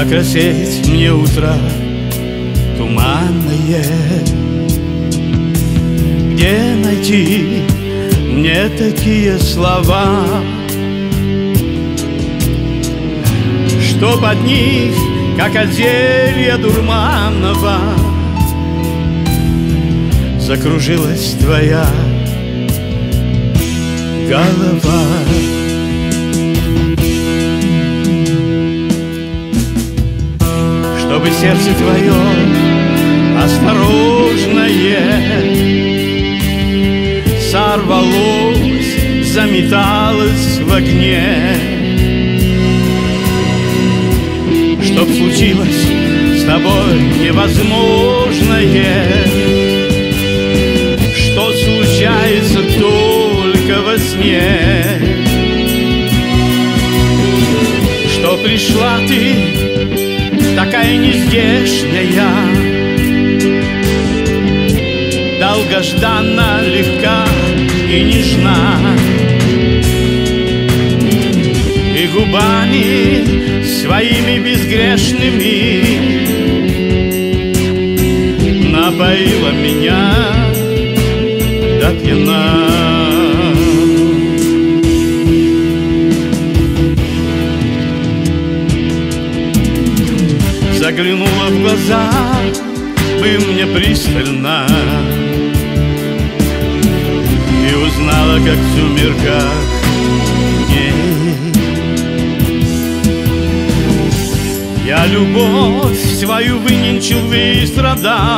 Как рассеять мне утро туманное? Где найти мне такие слова, что под них, как от зелья дурманного, закружилась твоя голова? Чтобы сердце твое осторожное сорвалось, заметалось в огне. Чтоб случилось с тобой невозможное, что случается только во сне. Что пришла ты такая нездешняя, долгожданна, легка и нежна, и губами своими безгрешными напоила меня до пьяна. Заглянула в глаза вы мне пристально и узнала, как в сумерках дней я любовь свою выненчил, выстрадал,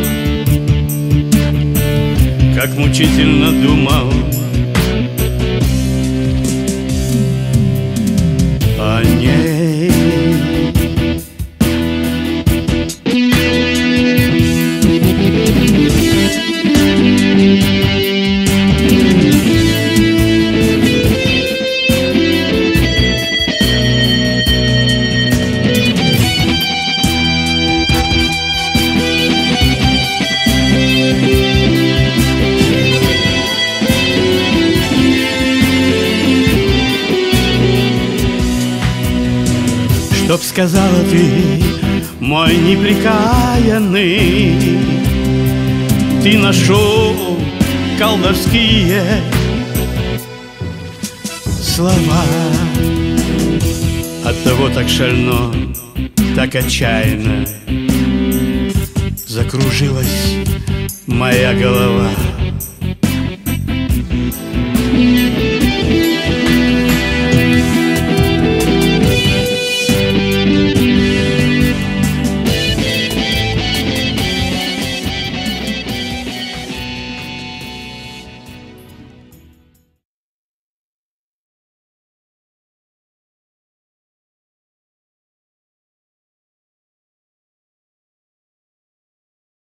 как мучительно думал о ней. Чтоб сказала ты, мой непрекаянный, ты нашел колдовские слова. Оттого так шально, так отчаянно закружилась моя голова.